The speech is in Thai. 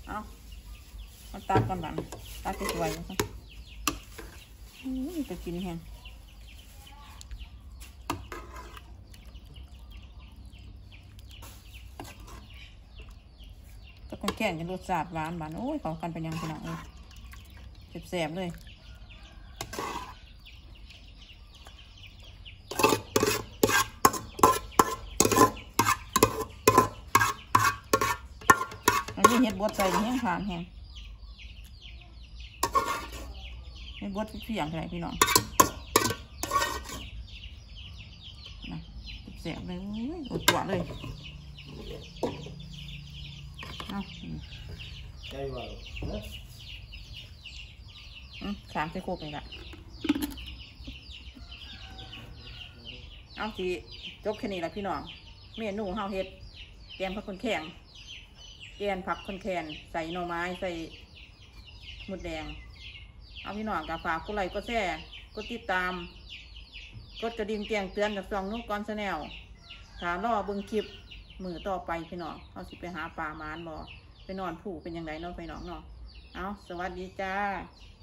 เอามันตัดก่อนบ้านตัดสวยๆนะครับจะกินแห้งตะกอนแก่งจะรสชาติหวานโอ้ยเขากันเป็นยังขนาดเลยแสบๆเลยอันนี้เห็ดบดใส่แห้งผ่านแห้งเห็ดบดเพียงอะไรพี่น้องนะแสบเลยโอ้ยตัวเลยเอาใช่ว่าสามใส่โคกเลยละเอาทีจบแค่นี้ละพี่น้องเมนูเฮาเฮ็ดแกงผักคนแข็งแกงผักคนแข็งใส่หน่อไม้ใส่หมดแดงเอาพี่น้องกับฝากกดไลค์กดแชร์กดติดตามกดกระดิ่งแจ้งเตือนกับช่องนุ๊กก้อนชาแนลถ้ารอเบิ่งคลิปมือต่อไปพี่น้องเอาสิไปหาปลาหมานบ่ไปนอนผูเป็นยังไงเนาะพี่น้องเนาะเอาสวัสดีจ้า